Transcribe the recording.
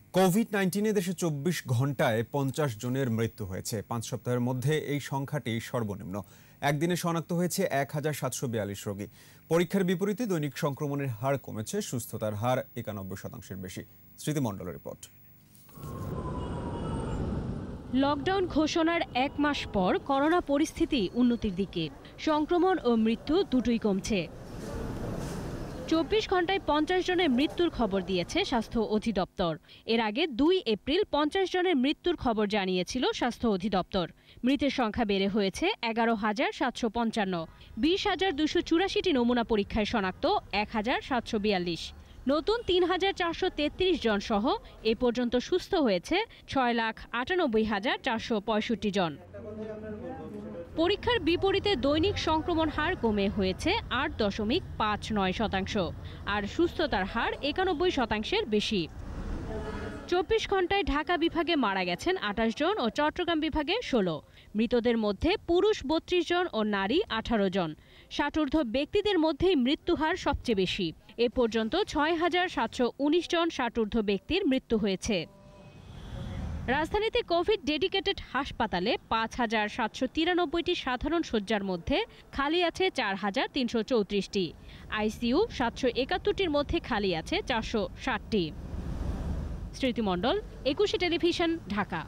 COVID-19 দেশে 24 ঘন্টায় 50 জনের মৃত্যু হয়েছে। 5 সপ্তাহের মধ্যে এই সংখ্যাটি সর্বনিম্ন। একদিনে শনাক্ত হয়েছে 1742 রোগী। পরীক্ষার বিপরীতে দৈনিক সংক্রমণের হার কমেছে, সুস্থতার হার 91%-এর বেশি। স্মৃতি মণ্ডলের রিপোর্ট। লকডাউন ঘোষণার 1 মাস পর করোনা পরিস্থিতি উন্নতির দিকে। সংক্রমণ ও মৃত্যু দুটোই কমছে। 24 ঘন্টায় 50 জনের মৃত্যুর খবর দিয়েছে স্বাস্থ্য অধিদপ্তর। এর আগে 2 এপ্রিল 50 জনের মৃত্যুর খবর জানিয়েছিল স্বাস্থ্য অধিদপ্তর। মৃতের সংখ্যা বেড়ে হয়েছে 11,755। 20,284টি নমুনা পরীক্ষায় শনাক্ত 1,742। নতুন 3,433 জন সহ এ পর্যন্ত সুস্থ হয়েছে 6,98,465 জন। পরীক্ষার বিপরীতে দৈনিক সংক্রমণ হার কমে হয়েছে 8.59%, আর সুস্থতার হার 91%-এর বেশি। 24 ঘন্টায় ঢাকা বিভাগে মারা গেছেন 28 জন ও চট্টগ্রাম বিভাগে 16। মৃতদের মধ্যে পুরুষ 32 জন ও নারী 18 জন। ষাটোর্ধ্ব ব্যক্তিদের মধ্যেই মৃত্যুহার সবচেয়ে বেশি। এ পর্যন্ত 6,719 জন ষাটোর্ধ্ব ব্যক্তির মৃত্যু হয়েছে। রাজধানীতে কোভিড ডেডিকেটেড হাসপাতালে 5,793টি সাধারণ শয্যার মধ্যে খালি আছে 4,334টি। আইসিইউ 771টির মধ্যে খালি আছে 460টি। স্মৃতি মণ্ডল, একুশে টেলিভিশন, ঢাকা।